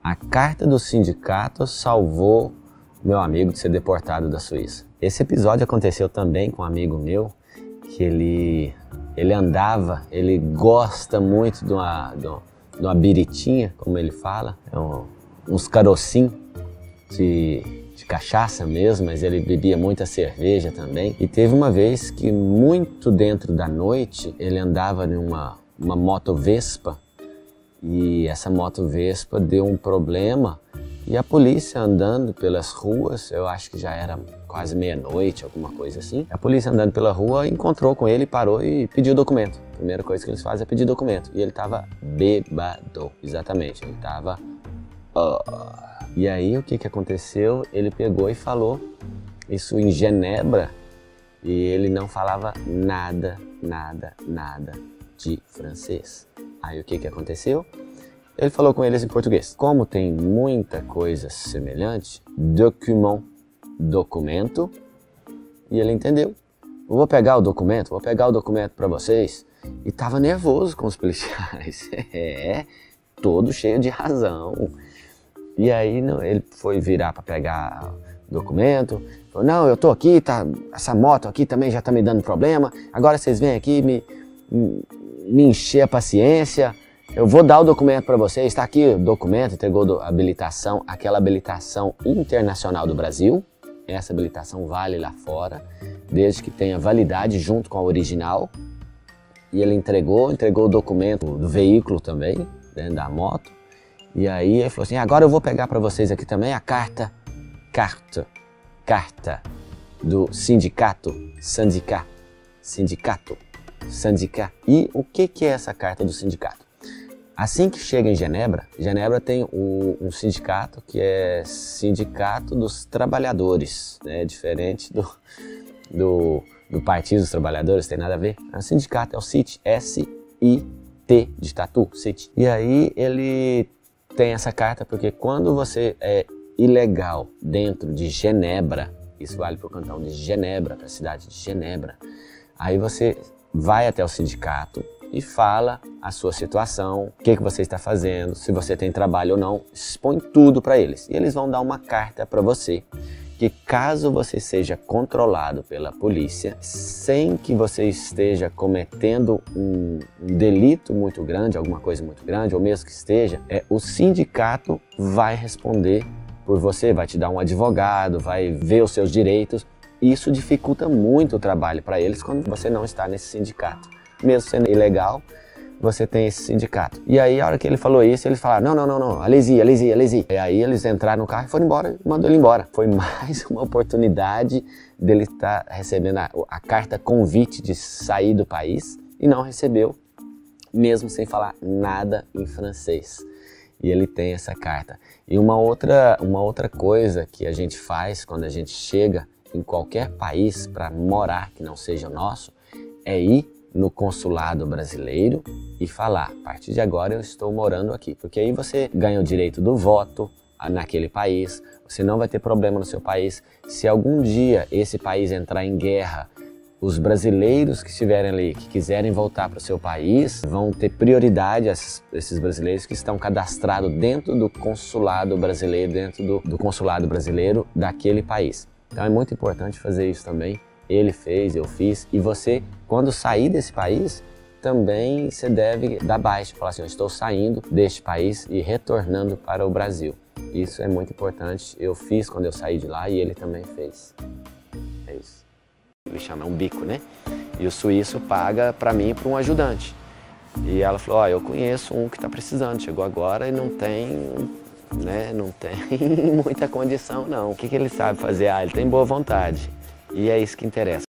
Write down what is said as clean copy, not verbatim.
A carta do sindicato salvou meu amigo de ser deportado da Suíça. Esse episódio aconteceu também com um amigo meu, que ele gosta muito de uma biritinha, como ele fala, uns carocinhos de cachaça mesmo, mas ele bebia muita cerveja também. E teve uma vez que, muito dentro da noite, ele andava numa moto Vespa, e essa moto Vespa deu um problema, e a polícia andando pelas ruas, eu acho que já era quase meia-noite, alguma coisa assim, a polícia andando pela rua encontrou com ele, parou e pediu documento. A primeira coisa que eles fazem é pedir documento, e ele tava bêbado, exatamente, ele tava... E aí o que aconteceu? Ele pegou e falou isso em Genebra, e ele não falava nada de francês. Aí o que aconteceu? Ele falou com eles em português. Como tem muita coisa semelhante, documento, e ele entendeu. Eu vou pegar o documento para vocês. E tava nervoso com os policiais, todo cheio de razão. E aí ele foi virar para pegar o documento, falou, não, eu tô aqui, tá, essa moto aqui também já tá me dando problema, agora vocês vêm aqui me encher a paciência, eu vou dar o documento para vocês, tá aqui o documento, entregou a habilitação, aquela habilitação internacional do Brasil, essa habilitação vale lá fora, desde que tenha validade junto com a original, e ele entregou o documento do veículo também, dentro da moto, e aí ele falou assim, agora eu vou pegar para vocês aqui também a carta do sindicato. E o que é essa carta do sindicato? Assim que chega em Genebra tem um sindicato que é Sindicato dos Trabalhadores, né? Diferente do Partido dos Trabalhadores, tem nada a ver. O sindicato é o CIT, S-I-T, de tatu, CIT. E aí ele tem essa carta porque quando você é ilegal dentro de Genebra, isso vale para o cantão de Genebra, para a cidade de Genebra, aí você vai até o sindicato e fala a sua situação, o que você está fazendo, se você tem trabalho ou não, expõe tudo para eles. E eles vão dar uma carta para você, que caso você seja controlado pela polícia, sem que você esteja cometendo um delito muito grande, alguma coisa muito grande, ou mesmo que esteja, o sindicato vai responder por você, vai te dar um advogado, vai ver os seus direitos. Isso dificulta muito o trabalho para eles quando você não está nesse sindicato. Mesmo sendo ilegal, você tem esse sindicato. E aí, a hora que ele falou isso, eles falaram, não, allez-y. E aí eles entraram no carro e foram embora, e mandou ele embora. Foi mais uma oportunidade dele estar recebendo a carta convite de sair do país, e não recebeu, mesmo sem falar nada em francês. E ele tem essa carta. E uma outra coisa que a gente faz quando a gente chega em qualquer país para morar que não seja o nosso, é ir no consulado brasileiro e falar, a partir de agora eu estou morando aqui, porque aí você ganha o direito do voto naquele país, você não vai ter problema no seu país. Se algum dia esse país entrar em guerra, os brasileiros que estiverem ali, que quiserem voltar para o seu país, vão ter prioridade, esses brasileiros que estão cadastrados dentro do consulado brasileiro, dentro do consulado brasileiro daquele país. Então é muito importante fazer isso também. Ele fez, eu fiz, e você, quando sair desse país, também você deve dar baixa, falar assim, eu estou saindo deste país e retornando para o Brasil. Isso é muito importante, eu fiz quando eu saí de lá e ele também fez. É isso. Ele chama um bico, né? E o suíço paga para mim e para um ajudante. E ela falou, eu conheço um que está precisando, chegou agora e não tem muita condição não. O que ele sabe fazer? Ele tem boa vontade. E é isso que interessa.